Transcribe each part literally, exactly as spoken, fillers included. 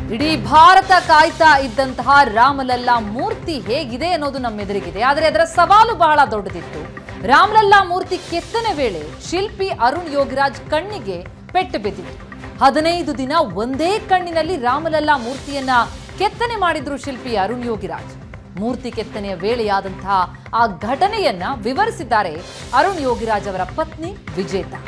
ಇಡೀ ಭಾರತ ಕಾಯ್ತಾ ಇದ್ದಂತಹ ರಾಮಲಲ್ಲಾ ಮೂರ್ತಿ ಹೇಗಿದೆ ಅನ್ನೋದು ನಮ್ಮೆದುರಿಗಿದೆ. ಆದರೆ ಅದರ ಸವಾಲು ಬಹಳ ದೊಡ್ಡದಿತ್ತು. ರಾಮಲಲ್ಲಾ ಮೂರ್ತಿ ಕೆತ್ತನೆ ವೇಳೆ ಶಿಲ್ಪಿ ಅರುಣ್ ಯೋಗಿರಾಜ್ ಕಣ್ಣಿಗೆ ಪೆಟ್ಟು ಬಿದ್ದಿತ್ತು. ಹದಿನೈದು ದಿನ ಒಂದೇ ಕಣ್ಣಿನಲ್ಲಿ ರಾಮಲಲ್ಲಾ ಮೂರ್ತಿಯನ್ನ ಕೆತ್ತನೆ ಮಾಡಿದ್ರು ಶಿಲ್ಪಿ ಅರುಣ್ ಯೋಗಿರಾಜ್. ಮೂರ್ತಿ ಕೆತ್ತನೆಯ ವೇಳೆಯಾದಂತಹ ಆ ಘಟನೆಯನ್ನ ವಿವರಿಸಿದ್ದಾರೆ ಅರುಣ್ ಯೋಗಿರಾಜ್ ಅವರ ಪತ್ನಿ ವಿಜೇತಾ.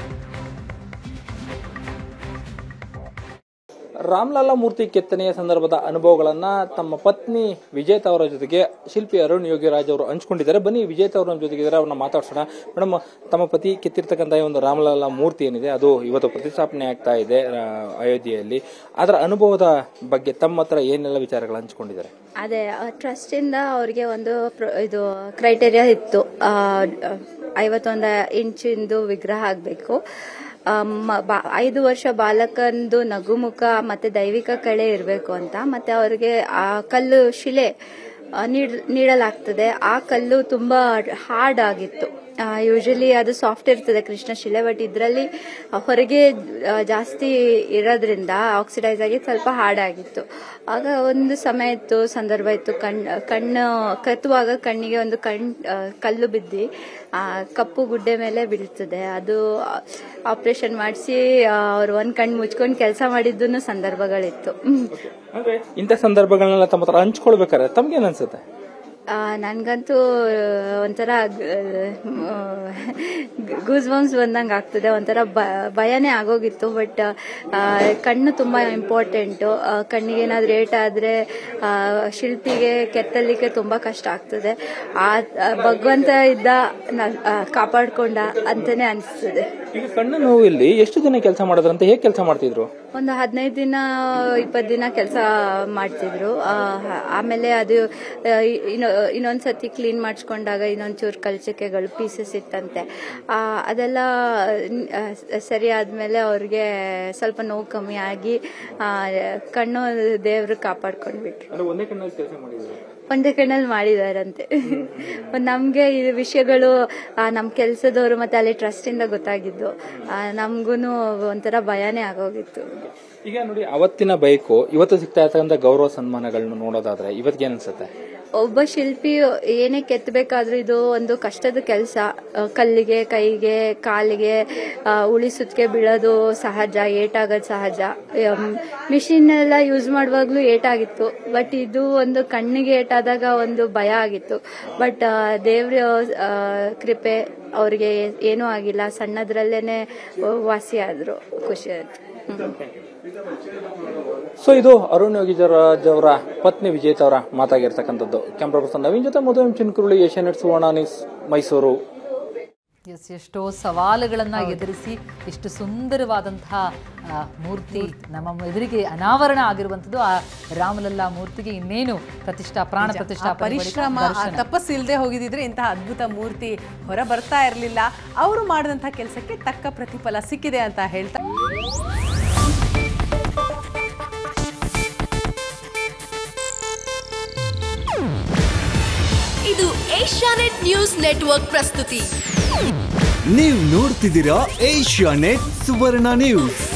ರಾಮಲಲ್ಲಾ ಮೂರ್ತಿ ಕೆತ್ತನೆಯ ಸಂದರ್ಭದ ಅನುಭವಗಳನ್ನ ತಮ್ಮ ಪತ್ನಿ ವಿಜೇತಾ ಅವರ ಜೊತೆಗೆ ಶಿಲ್ಪಿ ಅರುಣ್ ಯೋಗಿರಾಜ್ ಅವರು ಹಂಚಿಕೊಂಡಿದ್ದಾರೆ. ಬನ್ನಿ ವಿಜೇತಾ ಅವರ ಜೊತೆಗಿದ್ದಾರೆ, ಅವ್ರನ್ನ ಮಾತಾಡ್ಸೋಣ. ಮೇಡಮ್, ತಮ್ಮ ಪತಿ ಕೆತ್ತಿರ್ತಕ್ಕಂಥ ಒಂದು ರಾಮಲಲ್ಲಾ ಮೂರ್ತಿ ಏನಿದೆ ಅದು ಇವತ್ತು ಪ್ರತಿಷ್ಠಾಪನೆ ಆಗ್ತಾ ಇದೆ ಅಯೋಧ್ಯೆಯಲ್ಲಿ. ಅದರ ಅನುಭವದ ಬಗ್ಗೆ ತಮ್ಮ ಹತ್ರ ಏನೆಲ್ಲ ವಿಚಾರಗಳು ಹಂಚಿಕೊಂಡಿದ್ದಾರೆ? ಅದೇ ಟ್ರಸ್ಟ್ ಇಂದ ಅವ್ರಿಗೆ ಒಂದು ಇದು ಕ್ರೈಟೇರಿಯಾ ಇತ್ತು, ಐವತ್ತೊಂದು ಇಂಚಿಂದು ವಿಗ್ರಹ ಆಗಬೇಕು, ಐದು ವರ್ಷ ಬಾಲಕಂದು ನಗುಮುಖ ಮತ್ತೆ ದೈವಿಕ ಕಳೆ ಇರಬೇಕು ಅಂತ. ಮತ್ತೆ ಅವ್ರಿಗೆ ಆ ಕಲ್ಲು ಶಿಲೆ ನೀಡಲಾಗ್ತದೆ. ಆ ಕಲ್ಲು ತುಂಬಾ ಹಾರ್ಡ್ ಆಗಿತ್ತು. ಯೂಶಲಿ ಅದು ಸಾಫ್ಟ್ ಇರ್ತದೆ ಕೃಷ್ಣ ಶಿಲೆ, ಬಟ್ ಇದರಲ್ಲಿ ಹೊರಗೆ ಜಾಸ್ತಿ ಇರೋದ್ರಿಂದ ಆಕ್ಸಿಡೈಸ್ ಆಗಿ ಸ್ವಲ್ಪ ಹಾರ್ಡ್ ಆಗಿತ್ತು. ಆಗ ಒಂದು ಸಮಯ ಇತ್ತು, ಸಂದರ್ಭ ಇತ್ತು, ಕಣ್ಣು ಕಣ್ಣು ಕತ್ತುವಾಗ ಕಣ್ಣಿಗೆ ಒಂದು ಕಣ್ ಕಲ್ಲು ಬಿದ್ದು ಆ ಕಪ್ಪು ಗುಡ್ಡೆ ಮೇಲೆ ಬೀಳ್ತದೆ. ಅದು ಆಪರೇಷನ್ ಮಾಡಿಸಿ ಅವ್ರು ಒಂದ್ ಕಣ್ಣು ಮುಚ್ಕೊಂಡು ಕೆಲಸ ಮಾಡಿದ್ದು ಸಂದರ್ಭಗಳಿತ್ತು. ಇಂಥ ಸಂದರ್ಭಗಳನ್ನೆಲ್ಲ ತಮ್ಮ ಹತ್ರ ಹಂಚ್ಕೊಳ್ಬೇಕಾದ್ರೆ ತಮ್ಗೇನ್ ಅನ್ಸುತ್ತೆ? ನನ್ಗಂತೂ ಒಂಥರ ಗೂಸ್ ಬಂಪ್ಸ್ ಬಂದಂಗೆ ಆಗ್ತದೆ, ಒಂಥರ ಭಯನೇ ಆಗೋಗಿತ್ತು. ಬಟ್ ಕಣ್ಣು ತುಂಬಾ ಇಂಪಾರ್ಟೆಂಟ್. ಕಣ್ಣಿಗೆ ಏನಾದ್ರೂ ಏಟಾದ್ರೆ ಶಿಲ್ಪಿಗೆ ಕೆತ್ತಲಿಕ್ಕೆ ತುಂಬಾ ಕಷ್ಟ ಆಗ್ತದೆ. ಆ ಭಗವಂತ ಇದ್ದ ಕಾಪಾಡ್ಕೊಂಡ ಅಂತಾನೆ ಅನಿಸ್ತದೆ. ಈಗ ಕಣ್ಣು ನೋವು ಇಲ್ಲಿ ಎಷ್ಟು ದಿನ ಕೆಲಸ ಮಾಡಿದ್ರಂತ, ಹೇಗೆ ಕೆಲಸ ಮಾಡ್ತಿದ್ರು? ಒಂದು ಹದಿನೈದು ದಿನ ಇಪ್ಪತ್ತು ದಿನ ಕೆಲಸ ಮಾಡ್ತಿದ್ರು. ಆಮೇಲೆ ಅದು ಇನ್ನೊಂದ್ಸತಿ ಕ್ಲೀನ್ ಮಾಡಿಸ್ಕೊಂಡಾಗ ಇನ್ನೊಂಚೂರು ಕಲ್ಚಕೆಗಳು ಪೀಸಸ್ ಇತ್ತಂತೆ. ಅದೆಲ್ಲ ಸರಿ ಆದ್ಮೇಲೆ ಅವ್ರಿಗೆ ಸ್ವಲ್ಪ ನೋವು ಕಮ್ಮಿ ಆಗಿ ಕಣ್ಣು ದೇವ್ರು ಕಾಪಾಡ್ಕೊಂಡ್ಬಿಟ್ರು. ಒಂದೇ ಕಣ್ಣಲ್ಲಿ ಕೆಲಸ ಮಾಡಿದ್ರು, ಒಂದೇ ಕಣ್ಣಲ್ಲಿ ಮಾಡಿದಾರಂತೆ. ನಮ್ಗೆ ಈ ವಿಷಯಗಳು ನಮ್ ಕೆಲ್ಸದವರು ಮತ್ತೆ ಅಲ್ಲಿ ಟ್ರಸ್ಟ್ ಇಂದ ಗೊತ್ತಾಗಿದ್ದು, ನಮ್ಗೂನು ಒಂಥರ ಭಯನೇ ಆಗೋಗಿತ್ತು. ಈಗ ನೋಡಿ, ಅವತ್ತಿನ ಬೈಕು ಇವತ್ತು ಸಿಗ್ತಾ ಇರ್ತಕ್ಕಂಥ ಗೌರವ ಸನ್ಮಾನಗಳನ್ನ ನೋಡೋದಾದ್ರೆ ಇವತ್ತಿಗೆ ಏನ್ ಅನ್ಸುತ್ತೆ? ಒಬ್ಬ ಶಿಲ್ಪಿ ಏನೇ ಕೆತ್ತಬೇಕಾದ್ರೂ ಇದು ಒಂದು ಕಷ್ಟದ ಕೆಲಸ. ಕಲ್ಲಿಗೆ, ಕೈಗೆ, ಕಾಲಿಗೆ ಉಳಿ ಸುತ್ತಿಗೆ ಬೀಳೋದು ಸಹಜ, ಏಟಾಗೋದು ಸಹಜ. ಮಿಷಿನ್ ಎಲ್ಲ ಯೂಸ್ ಮಾಡುವಾಗ್ಲೂ ಏಟಾಗಿತ್ತು, ಬಟ್ ಇದು ಒಂದು ಕಣ್ಣಿಗೆ ಏಟಾದಾಗ ಒಂದು ಭಯ ಆಗಿತ್ತು. ಬಟ್ ದೇವ್ರ ಕೃಪೆ, ಅವ್ರಿಗೆ ಏನೂ ಆಗಿಲ್ಲ, ಸಣ್ಣದ್ರಲ್ಲೇನೆ ವಾಸಿ ಆದ್ರು, ಖುಷಿ ಆಯ್ತು. ಸೊ ಇದು ಅರುಣ್ ಯೋಗಿರಾಜ್ ಅವರ ಪತ್ನಿ ವಿಜೇತಾ ಅವರ ಮಾತಾಗಿರ್ತಕ್ಕಂಥದ್ದು. ಕ್ಯಾಮ್ರಾ ಪರ್ಸನ್ ನವೀನ್ ಜೊತೆ ಮಧುರಂ ಚಿನ್ಕುರುಳಿ, ಏಷ್ಯಾನೆಟ್ ಸುವರ್ಣ ನ್ಯೂಸ್, ಮೈಸೂರು. ಎಸ್, ಎಷ್ಟೋ ಸವಾಲುಗಳನ್ನ ಎದುರಿಸಿ ಇಷ್ಟು ಸುಂದರವಾದಂತಹ ಮೂರ್ತಿ ನಮ್ಮ ಎದುರಿಗೆ ಅನಾವರಣ ಆಗಿರುವಂತದ್ದು. ಆ ರಾಮಲಲ್ಲಾ ಮೂರ್ತಿಗೆ ಇನ್ನೇನು ಪ್ರತಿಷ್ಠಾ ಪ್ರಾಣ ಪ್ರತಿಷ್ಠಾ ಪರಿಶ್ರಮ, ತಪಸ್ಸು ಇಲ್ಲದೆ ಹೋಗಿದ್ರೆ ಇಂತಹ ಅದ್ಭುತ ಮೂರ್ತಿ ಹೊರ ಬರ್ತಾ ಇರಲಿಲ್ಲ. ಅವರು ಮಾಡಿದಂತಹ ಕೆಲಸಕ್ಕೆ ತಕ್ಕ ಪ್ರತಿಫಲ ಸಿಕ್ಕಿದೆ ಅಂತ ಹೇಳ್ತಾ ಇದು ಏಷ್ಯಾನೆಟ್ ನ್ಯೂಸ್ ನೆಟ್ವರ್ಕ್ ಪ್ರಸ್ತುತಿ. ನೀವು ನೋಡ್ತಿದ್ದೀರಾ ಏಷ್ಯಾನೆಟ್ ಸುವರ್ಣ ನ್ಯೂಸ್.